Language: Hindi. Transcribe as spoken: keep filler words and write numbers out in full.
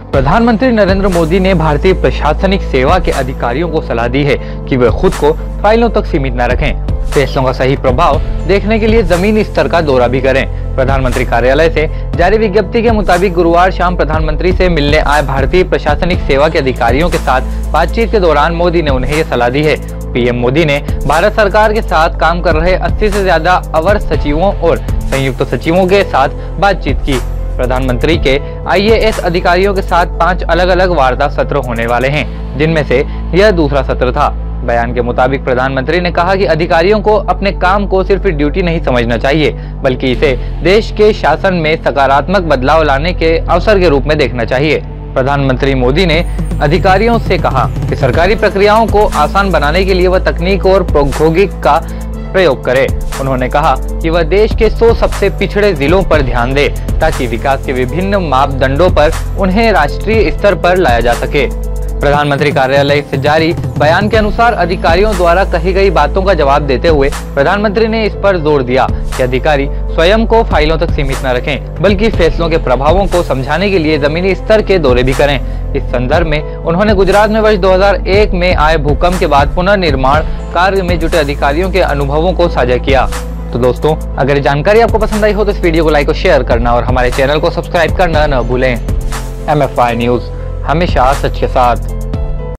प्रधानमंत्री नरेंद्र मोदी ने भारतीय प्रशासनिक सेवा के अधिकारियों को सलाह दी है कि वे खुद को फाइलों तक सीमित न रखें, फैसलों का सही प्रभाव देखने के लिए जमीनी स्तर का दौरा भी करें। प्रधानमंत्री कार्यालय से जारी विज्ञप्ति के मुताबिक गुरुवार शाम प्रधानमंत्री से मिलने आए भारतीय प्रशासनिक सेवा के अधिकारियों के साथ बातचीत के दौरान मोदी ने उन्हें ये सलाह दी है। पीएम मोदी ने भारत सरकार के साथ काम कर रहे अस्सी से ज्यादा अवर सचिवों और संयुक्त सचिवों के साथ बातचीत की। प्रधानमंत्री के आईएएस अधिकारियों के साथ पांच अलग अलग वार्ता सत्र होने वाले हैं, जिनमें से यह दूसरा सत्र था। बयान के मुताबिक प्रधानमंत्री ने कहा कि अधिकारियों को अपने काम को सिर्फ ड्यूटी नहीं समझना चाहिए, बल्कि इसे देश के शासन में सकारात्मक बदलाव लाने के अवसर के रूप में देखना चाहिए। प्रधानमंत्री मोदी ने अधिकारियों से कहा कि सरकारी प्रक्रियाओं को आसान बनाने के लिए वह तकनीक और प्रौद्योगिकी का प्रयोग करे। उन्होंने कहा कि वह देश के सौ सबसे पिछड़े जिलों पर ध्यान दे, ताकि विकास के विभिन्न मापदंडों पर उन्हें राष्ट्रीय स्तर पर लाया जा सके। प्रधानमंत्री कार्यालय से जारी बयान के अनुसार अधिकारियों द्वारा कही गई बातों का जवाब देते हुए प्रधानमंत्री ने इस पर जोर दिया कि अधिकारी स्वयं को फाइलों तक सीमित न रखें, बल्कि फैसलों के प्रभावों को समझाने के लिए जमीनी स्तर के दौरे भी करें। इस संदर्भ में उन्होंने गुजरात में वर्ष दो हज़ार एक में आए भूकंप के बाद पुनर्निर्माण कार्य में जुटे अधिकारियों के अनुभवों को साझा किया। तो दोस्तों, अगर ये जानकारी आपको पसंद आई हो तो इस वीडियो को लाइक और शेयर करना और हमारे चैनल को सब्सक्राइब करना न भूलें। एम एफ आई न्यूज, हमेशा सच के साथ।